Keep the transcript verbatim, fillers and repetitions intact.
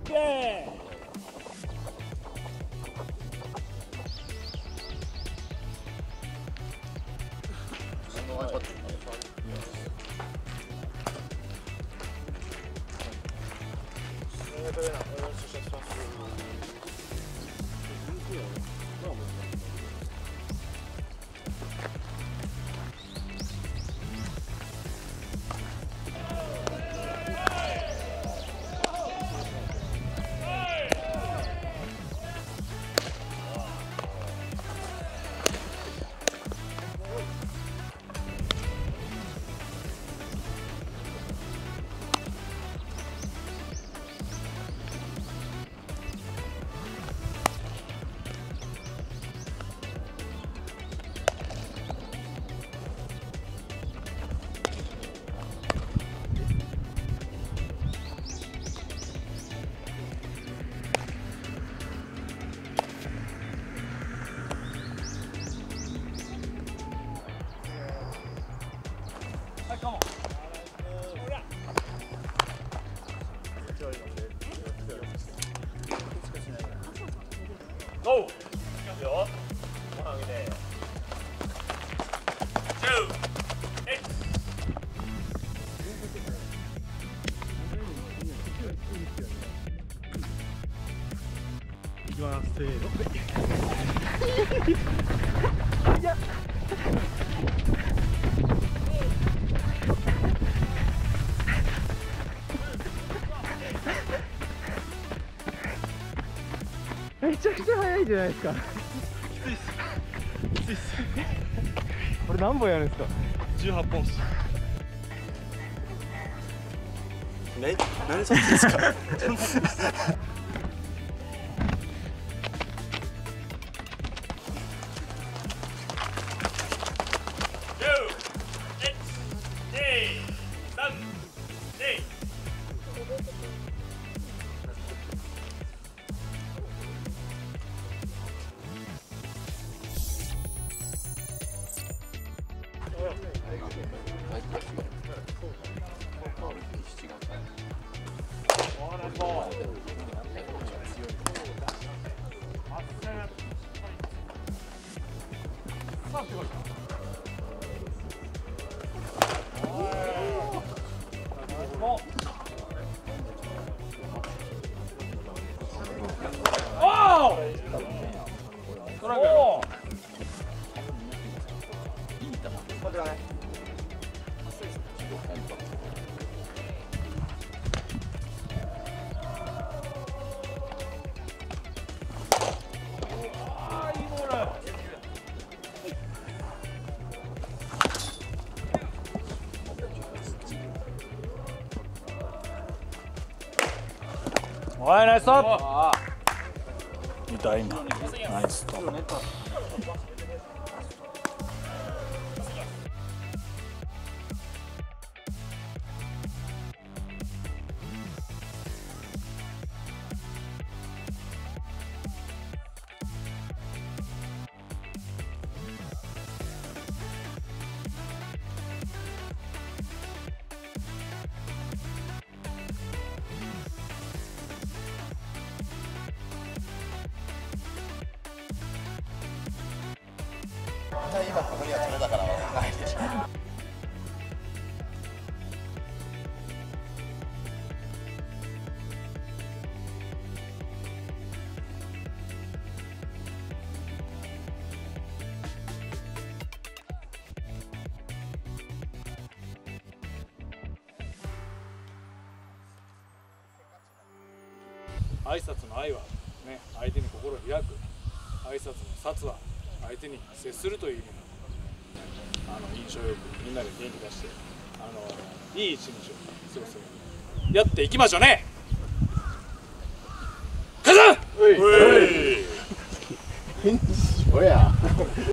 ケー。 ゴー。いきますよ。ご飯上げて。じゅう。えい。いきます。せーの。いや。 めちゃくちゃ速いじゃないですか。 きついっす。きついっす。 これ何本やるんですか。 じゅうはっぽんっす。 え、何そっちですか。 おい、ナイストップ。 見た今。ナイストップ。今ここには取れたからないでしょ。 挨拶の愛はね、相手に心を開く。挨拶の殺は相手に接するという意味のあの印象よくみんなで元気出して、あのいい一日を過ごすやっていきましょうね。カズン。 おや。